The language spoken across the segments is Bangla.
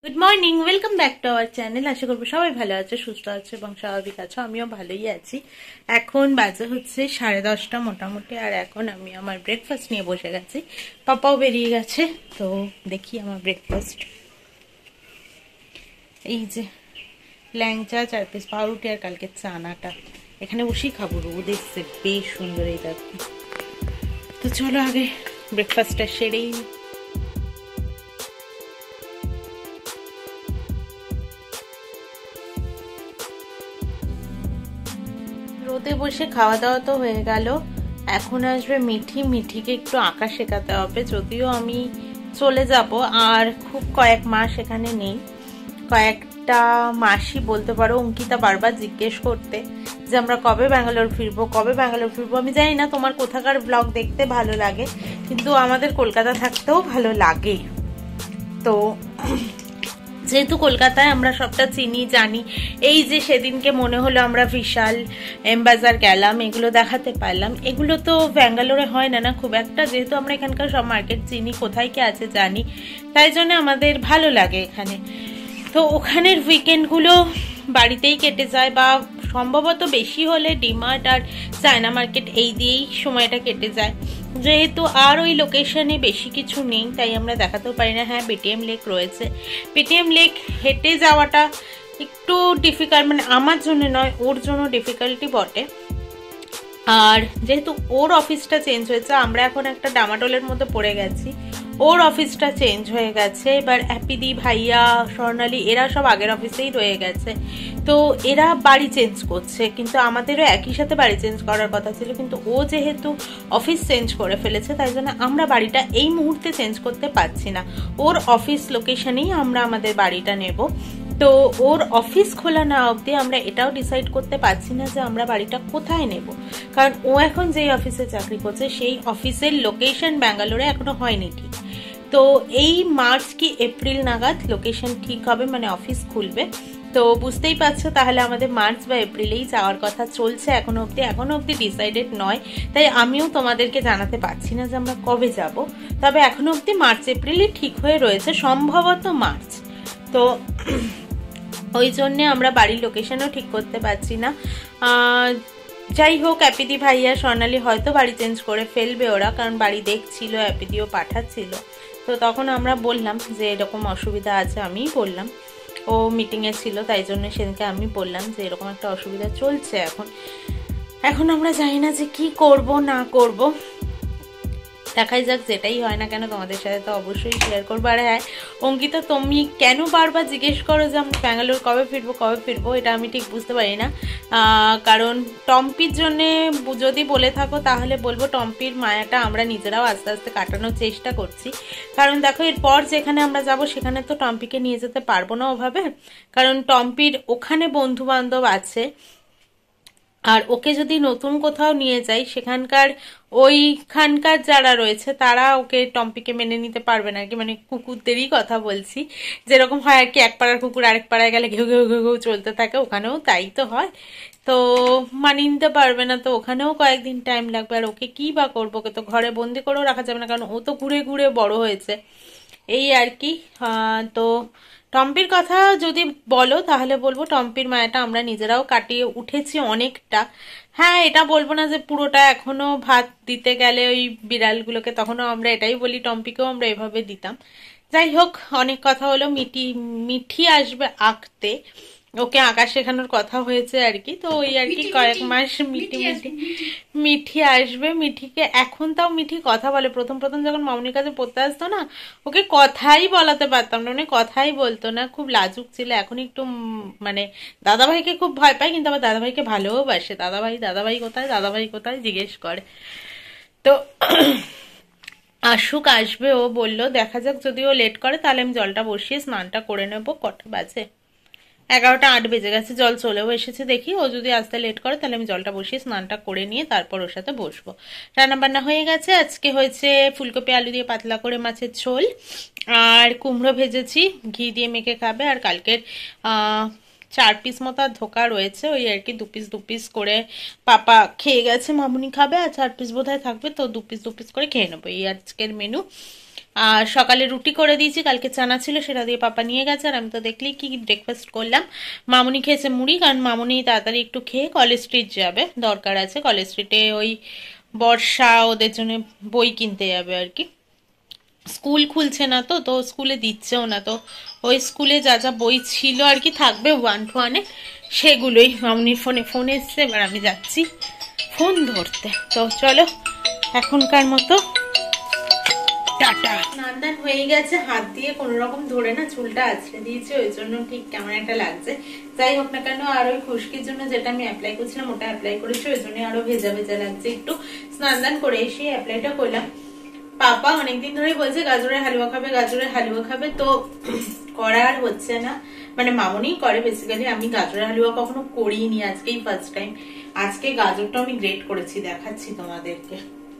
Good morning, welcome back to our channel. আশা করবো সবাই ভালো আছে, সুস্থ আছে এবং স্বাভাবিক আছো। আমিও ভালোই আছি। এখন বাজে হচ্ছে 10:30 মোটামুটি, আর এখন আমি আমার ব্রেকফাস্ট নিয়ে বসে গেছি। পাপাও বেরিয়ে গেছে, তো দেখি আমার ব্রেকফাস্ট। এই যে ল্যাংচা, 4 পিস পাউরুটি আর কালকে চানাটা এখানে বসেই খাবো। রোদ এসছে বেশ সুন্দর, এই দেখো। তো চলো আগে ব্রেকফাস্টটা সেরেই নিই। রোদে বসে খাওয়া দাওয়া তো হয়ে গেল। এখন আসবে মিঠি। মিঠিকে একটু আঁকা শেখাতে হবে, যদিও আমি চলে যাব আর খুব কয়েক মাস এখানে নেই। কয়েকটা মাসই বলতে পারো। অঙ্কিতা বারবার জিজ্ঞেস করতে যে আমরা কবে ব্যাঙ্গালোর ফিরবো, কবে ব্যাঙ্গালোর ফিরবো। আমি জানি না তোমার কোথাকার ব্লগ দেখতে ভালো লাগে, কিন্তু আমাদের কলকাতা থাকতেও ভালো লাগে। তো যেহেতু কলকাতায় আমরা সবটা চিনি জানি, এই যে সেদিনকে মনে হলো আমরা বিশাল এমবাজার গেলাম, এগুলো দেখাতে পারলাম, এগুলো তো ব্যাঙ্গালোরে হয় না খুব একটা। যেহেতু আমরা এখানকার সব মার্কেট চিনি, কোথায় কি আছে জানি, তাই জন্য আমাদের ভালো লাগে এখানে। তো ওখানের উইকেন্ডগুলো বাড়িতেই কেটে যায়, বা সম্ভবত বেশি হলে ডিমার্ট আর চায়না মার্কেট এই দিয়েই সময়টা কেটে যায়। যেহেতু আর ওই লোকেশনে বেশি কিছু নেই, তাই আমরা দেখাতেও পারি না। হ্যাঁ, পেটিএম লেক রয়েছে। পেটিএম লেক হেঁটে যাওয়াটা একটু ডিফিকাল্ট, মানে আমার জন্য নয়, ওর জন্য ডিফিকাল্টি বটে। আর যেহেতু ওর অফিসটা চেঞ্জ হয়েছে, আমরা এখন একটা ডামাডোলের মধ্যে পড়ে গেছি। ওর অফিসটা চেঞ্জ হয়ে গেছে, এবার অ্যাপিদি, ভাইয়া, স্বর্ণালী এরা সব আগের অফিসেই রয়ে গেছে। তো এরা বাড়ি চেঞ্জ করছে, কিন্তু আমাদেরও একই সাথে বাড়ি চেঞ্জ করার কথা ছিল, কিন্তু ও যেহেতু অফিস চেঞ্জ করে ফেলেছে, তাই জন্য আমরা বাড়িটা এই মুহূর্তে চেঞ্জ করতে পারছি না। ওর অফিস লোকেশনেই আমরা আমাদের বাড়িটা নেব। তো ওর অফিস খোলা না অবধি আমরা এটাও ডিসাইড করতে পারছি না যে আমরা বাড়িটা কোথায় নেব, কারণ ও এখন যেই অফিসে চাকরি করছে সেই অফিসের লোকেশন ব্যাঙ্গালোরে এখনো হয়নি ঠিক। তো এই মার্চ কি এপ্রিল নাগাদ লোকেশন ঠিক হবে, মানে অফিস খুলবে। তো বুঝতেই পারছো, তাহলে আমাদের মার্চ বা এপ্রিলেই যাওয়ার কথা চলছে এখনো অবধি ডিসাইডেড নয়। তাই আমিও তোমাদেরকে জানাতে পারছি না যে আমরা কবে যাব। তবে এখনো অবধি মার্চ এপ্রিলই ঠিক হয়ে রয়েছে, সম্ভবত মার্চ। তো ওই জন্যে আমরা বাড়ির লোকেশনও ঠিক করতে পারছি না। যাই হোক, অ্যাপিদি, ভাইয়া, স্বর্ণালী হয়তো বাড়ি চেঞ্জ করে ফেলবে ওরা, কারণ বাড়ি দেখছিল, অ্যাপিদিও পাঠাচ্ছিল। তো তখন আমরা বললাম যে এরকম অসুবিধা আছে, আমিই বললাম। ও মিটিংয়ে ছিল, তাই জন্য সেদিনকে আমি বললাম যে এরকম একটা অসুবিধা চলছে এখন আমরা জানি না যে কি করব না করব। দেখাই যাক, যেটাই হয় না কেন তোমাদের সাথে তো অবশ্যই শেয়ার করবো। আর হ্যাঁ অঙ্কিতা, তুমি কেন বারবার জিজ্ঞেস করো যে আমরা ব্যাঙ্গালোর কবে ফিরবো, এটা আমি ঠিক বুঝতে পারি না। কারণ টম্পির জন্যে যদি বলে থাকো তাহলে বলবো টম্পির মায়াটা আমরা নিজেরাও আস্তে আস্তে কাটানোর চেষ্টা করছি। কারণ দেখো, এরপর যেখানে আমরা যাব সেখানে তো টম্পিকে নিয়ে যেতে পারবো না ওভাবে, কারণ টম্পির ওখানে বন্ধু বান্ধব আছে। আর ওকে যদি নতুন কোথাও নিয়ে যাই, ওইখানকার যারা রয়েছে তারা ওকে টম্পিকে মেনে নিতে পারবে না আর কি। মানে কুকুরদেরই কথা বলছি, যেরকম হয় আর কি, এক পাড়ার কুকুর আরেক পাড়ায় গেলে ঘেউ ঘেউ ঘেউ ঘেউ চলতে থাকে, ওখানেও তাই তো হয়। তো মানিয়ে নিতে পারবে না, তো ওখানেও কয়েকদিন টাইম লাগবে। আর ওকে কি বা করবো, ওকে তো ঘরে বন্দি করেও রাখা যাবে না, কারণ ও তো ঘুরে ঘুরে বড় হয়েছে, এই আর কি। তো টম্পির কথা যদি বলো তাহলে বলবো টম্পির মায়াটা আমরা নিজেরাও কাটিয়ে উঠেছি অনেকটা। হ্যাঁ, এটা বলবো না যে পুরোটা, এখনো ভাত দিতে গেলে ওই বিড়ালগুলোকে তখনও আমরা এটাই বলি, টম্পিকেও আমরা এভাবে দিতাম। যাই হোক, অনেক কথা হলো। মিঠি আসবে আঁকতে, ওকে আঁকা শেখানোর কথা হয়েছে আর কি। তো ওই আর কি কয়েক মাস মিঠি আসবে। মিঠিকে এখন তাও মিঠি কথা বলে। প্রথম যখন মামনির কাছে পড়তে আসতো না, ওকে কথাই বলাতে পারতাম না, মানে কথাই বলতো না, খুব লাজুক ছিল। এখন একটু মানে দাদাভাইকে খুব ভয় পায়, কিন্তু আবার দাদাভাইকে ভালোবাসে। দাদাভাই কোথায় জিজ্ঞেস করে। তো আসবে, ও বললো দেখা যাক, যদি ও লেট করে তাহলে আমি জলটা বসিয়ে স্নানটা করে নেবো। কটা বাজে? 11টা 8 বেজে গেছে, জল চলেও এসেছে। দেখি ও যদি আসতে লেট করে তাহলে আমি জলটা বসিয়ে স্নানটা করে নিয়ে তারপর ওর সাথে বসবো। রান্না বান্না হয়ে গেছে। আজকে হয়েছে ফুলকপি আলু দিয়ে পাতলা করে মাছের ঝোল, আর কুমড়ো ভেজেছি, ঘি দিয়ে মেখে খাবে। আর কালকের 4 পিস মতো ধোকা রয়েছে, ওই আর কি 2 পিস করে পাপা খেয়ে গেছে, মামুনি খাবে, আর 4 পিস বোধহয় থাকবে, তো 2 পিস করে খেয়ে নেবো। এই আজকের মেনু। আর সকালে রুটি করে দিয়েছি, কালকে চানা ছিল সেটা দিয়ে পাপা নিয়ে গেছে। আর আমি তো দেখলি কি ব্রেকফাস্ট করলাম। মামুনি খেয়েছে মুড়ি, কারণ মামুনি তাড়াতাড়ি একটু খেয়ে কলেজ স্ট্রিট যাবে, দরকার আছে। কলেজ স্ট্রিটে ওই বর্ষা ওদের জন্য বই কিনতে যাবে আর কি। স্কুল খুলছে না তো, তো স্কুলে দিচ্ছেও না, তো ওই স্কুলে যা যা বই ছিল আর কি থাকবে 1-to-1-এ, সেগুলোই। মামুনির ফোন এসছে, এবার আমি যাচ্ছি ফোন ধরতে। তো চলো এখনকার মতো টাটা। স্নান টান হয়ে গেছে, হাত দিয়ে কোন রকম ধরে না চুলটা আছড়ে দিয়েছে, ওই জন্য ঠিক কেমন একটা লাগছে। যাই হোক না কেন, আর ওই খুশকির জন্য যেটা আমি অ্যাপ্লাই করছিলাম ওটা অ্যাপ্লাই করেছি, ওই জন্য আরো ভেজা ভেজা লাগছে একটু। স্নান টান করে এসে অ্যাপ্লাইটা করলাম। পাপা অনেকদিন ধরেই বলছে গাজরের হালুয়া খাবে, গাজরের হালুয়া খাবে, তো করা আর হচ্ছে না। মানে মামুনি করে বেসিক্যালি, আমি গাজরের হালুয়া কখনো করিনি, আজকেই ফার্স্ট টাইম। আজকে গাজরটা আমি গ্রেট করেছি, দেখাচ্ছি তোমাদেরকে।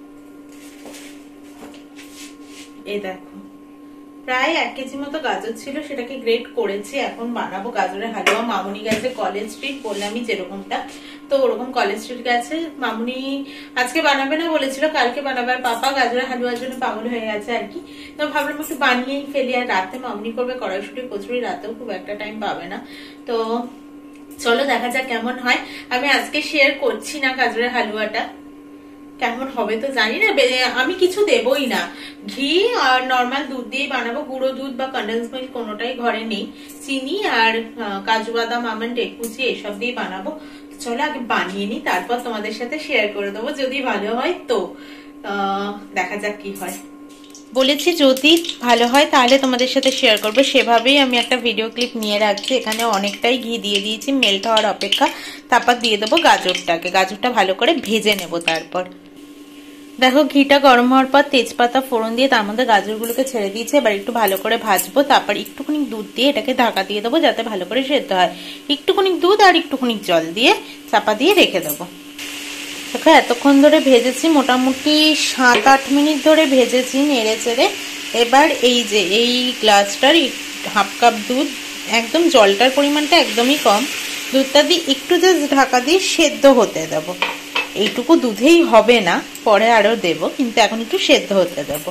এই দেখো, প্রায় 1 কেজি মতো গাজর ছিল, সেটাকে গ্রেট করেছি। এখন বানাবো গাজরের হালুয়া। মামুনি গেছে কলেজ স্ট্রিট, বললামই যেরকমটা, তো ওরকম কলেজ স্ট্রিট গেছে। মামুনি আজকে বানাবে না বলেছিল, কালকে বানাবে। আর পাপা গাজরের হালুয়ার জন্য পাগল হয়ে গেছে আর কি। তো ভাবলাম একটু বানিয়েই ফেলি। আর রাতে মামুনি করবে কড়াইশুঁটি কচুরি, রাতেও খুব একটা টাইম পাবে না। তো চলো দেখা যাক কেমন হয়। আমি আজকে শেয়ার করছি না গাজরের হালুয়াটা, কেমন হবে তো জানি না। আমি কিছু দেবই না, ঘি আর নর্মাল দুধ দিয়ে বানাবো। গুঁড়ো দুধ বা কন্ডেন্স মিল্ক কোনোটাই ঘরে নেই। চিনি আর কাজু বাদাম আমন্ড কুচি এসব দিয়ে বানাবো। চলো আগে বানিয়ে নি, তারপর তোমাদের সাথে শেয়ার করে দেবো। যদি ভালো হয় তো দেখা যাক কি হয়। বলেছি যদি ভালো হয় তাহলে তোমাদের সাথে শেয়ার করবো, সেভাবেই আমি একটা ভিডিও ক্লিপ নিয়ে রাখছি। এখানে অনেকটাই ঘি দিয়ে দিয়েছি, মেল্ট হওয়ার অপেক্ষা। তারপর দিয়ে দেবো গাজরটা ভালো করে ভেজে নেব। তারপর দেখো ঘিটা গরম হওয়ার পর তেজপাতা ফোড়ন দিয়ে তার মধ্যে গাজরগুলোকে ছেড়ে দিয়েছে। এবার একটু ভালো করে ভাজবো, তারপর একটুখানি দুধ দিয়ে এটাকে ঢাকা দিয়ে দেবো যাতে ভালো করে সেদ্ধ হয়। একটুখানি দুধ আর একটুখানি জল দিয়ে চাপা দিয়ে রেখে দেবো। দেখো এতক্ষণ ধরে ভেজেছি, মোটামুটি 7-8 মিনিট ধরে ভেজেছি নেড়ে চেড়ে। এবার এই যে এই গ্লাসটার হাফ কাপ দুধ, একদম জলটার পরিমাণটা একদমই কম, দুধটা দিয়ে একটু জাস্ট ঢাকা দিয়ে সেদ্ধ হতে দেবো। এইটুকু দুধেই হবে না, পরে আরো দেব, কিন্তু এখন একটু সেদ্ধ হতে দেব।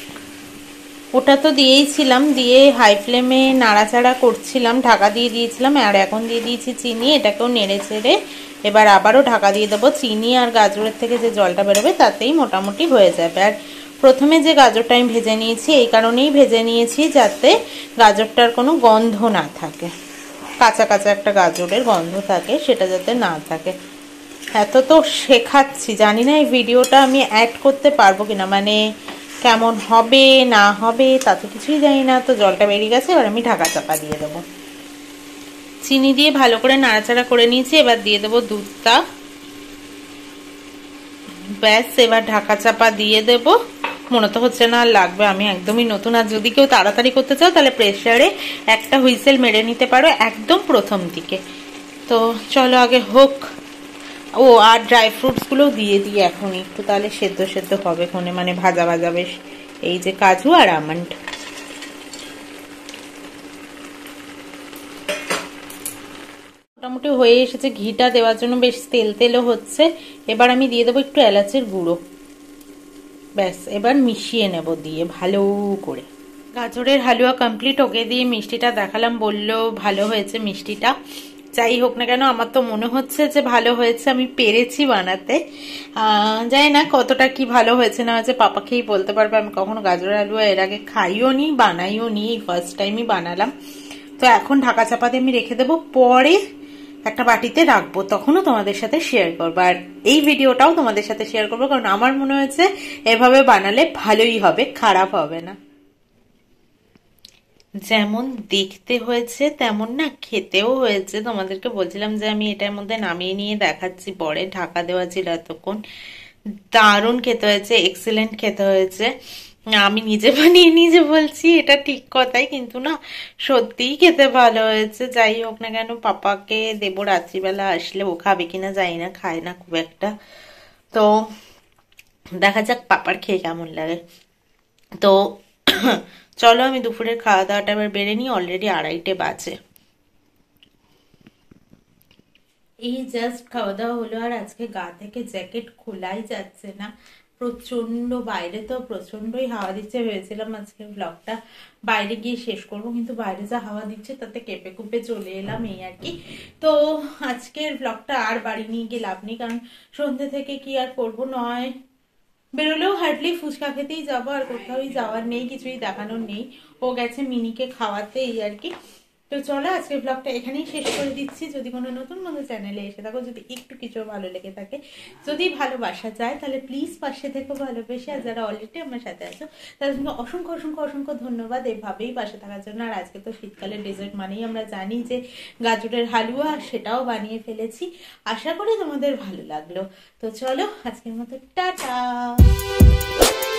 ওটা তো দিয়েইছিলাম, দিয়ে হাই ফ্লেমে নাড়াচাড়া করছিলাম, ঢাকা দিয়ে দিয়েছিলাম। আর এখন দিয়ে দিয়েছি চিনি, এটাকেও নেড়ে চেড়ে এবার আবারও ঢাকা দিয়ে দেবো। চিনি আর গাজরের থেকে যে জলটা বেরোবে তাতেই মোটামুটি হয়ে যাবে। আর প্রথমে যে গাজরটা আমি ভেজে নিয়েছি, এই কারণেই ভেজে নিয়েছি যাতে গাজরটার কোনো গন্ধ না থাকে, কাঁচা কাঁচা একটা গাজরের গন্ধ থাকে, সেটা যাতে না থাকে। এত তো শেখাচ্ছি, জানি না এই ভিডিওটা আমি অ্যাড করতে পারবো কিনা, মানে কেমন হবে না হবে তা তো কিছুই জানি না। তো জলটা বেরিয়ে গেছে, এবার আমি ঢাকা চাপা দিয়ে দেবো। চিনি দিয়ে ভালো করে নাড়াচাড়া করে নিয়েছি, এবার দিয়ে দেবো দুধটা। ব্যাস, এবার ঢাকা চাপা দিয়ে দেব। মনে তো হচ্ছে না আর লাগবে, আমি একদমই নতুন। আর যদি কেউ তাড়াতাড়ি করতে চাও তাহলে প্রেসারে একটা হুইসেল মেরে নিতে পারো একদম প্রথম দিকে। তো চলো আগে হোক। ও আর ড্রাই ফ্রুটস গুলো দিয়ে দিই এখন একটু, তাহলে সেদ্ধ সেদ্ধ হবে কোনে, মানে ভাজা ভাজা বেশ। এই যে কাজু আর আমন্ড, মোটামুটি হয়ে এসেছে। ঘিটা দেওয়ার জন্য বেশ তেল তেলও হচ্ছে। এবার আমি দিয়ে দেবো একটু এলাচের গুঁড়ো। ব্যাস, এবার মিশিয়ে নেব দিয়ে ভালো করে। গাজরের হালুয়া কমপ্লিট। ওকে দিয়ে মিষ্টিটা দেখালাম, বললো ভালো হয়েছে মিষ্টিটা। যাই হোক না কেন, আমার তো মনে হচ্ছে যে ভালো হয়েছে, আমি পেরেছি বানাতে। জানি না কতটা কি ভালো হয়েছে না হয়েছে, পাপাকেই বলতে পারবে। আমি কখনো গাজরের হালুয়া এর আগে খাইও নি, বানাইও নি, এই ফার্স্ট টাইমই বানালাম। তো এখন ঢাকা চাপাতে আমি রেখে দেবো, পরে একটা বাটিতে রাখবো, তখনও তোমাদের সাথে শেয়ার করবো। আর এই ভিডিওটাও তোমাদের সাথে শেয়ার করবো, কারণ আমার মনে হয়েছে এভাবে বানালে ভালোই হবে, খারাপ হবে না। যেমন দেখতে হয়েছে তেমন না খেতেও হয়েছে। তোমাদেরকে বলছিলাম যে আমি এটার মধ্যে নামিয়ে নিয়ে দেখাচ্ছি পরে, ঢাকা দেওয়া ছিল এতক্ষণ। দারুণ খেতে হয়েছে, এক্সিলেন্ট খেতে হয়েছে। আমি নিজে বানিয়ে নিজে বলছি এটা ঠিক কথাই, কিন্তু না সত্যিই খেতে ভালো হয়েছে। যাই হোক না কেন, পাপাকে দেবো রাত্রিবেলা আসলে, ও খাবে কিনা জানি না, খায় না খুব একটা। তো দেখা যাক পাপার খেয়ে কেমন লাগে। তো চলো আমি দুপুরের খাওয়া দাওয়াটা এবার বেড়ে নিই, অলরেডি 2:30 বাজে। এই জাস্ট খাওয়া দাওয়া হলো, আর আজকে গা থেকে জ্যাকেট খোলাই যাচ্ছে না। প্রচন্ড বাইরে তো প্রচন্ডই হাওয়া দিচ্ছে। ভেবেছিলাম আজকে ব্লগটা বাইরে গিয়ে শেষ করব, কিন্তু বাইরে যা হাওয়া দিচ্ছে তাতে কেঁপে কুপে চলে এলাম, এই আর কি। তো আজকের ব্লগটা আর বাড়ি নিয়ে গিয়ে লাভ নেই, কারণ সন্ধ্যে থেকে কি আর করবো, নয় বেরোলেও হার্ডলি ফুচকা খেতেই যাবো, আর কোথাও যাওয়ার নেই, কিছুই দেখানোর নেই। ও গেছে মিনিকে খাওয়াতে, এই আর কি। তো চলো আজকে ব্লগটা এখানেই শেষ করে দিচ্ছি। যদি কোনো নতুন বন্ধু চ্যানেলে এসে থাকো, যদি একটু কিছু ভালো লেগে থাকে, যদি ভালোবাসা যায়, তাহলে প্লিজ পাশে থেকো ভালোবেসে। আর যারা অলরেডি আমার সাথে আছো তাদের জন্য অসংখ্য অসংখ্য অসংখ্য ধন্যবাদ এভাবেই পাশে থাকার জন্য। আর আজকে তো শীতকালের ডেজার্ট মানেই আমরা জানি যে গাজরের হালুয়া, সেটাও বানিয়ে ফেলেছি। আশা করি তোমাদের ভালো লাগলো। তো চলো আজকের মতো টাটা।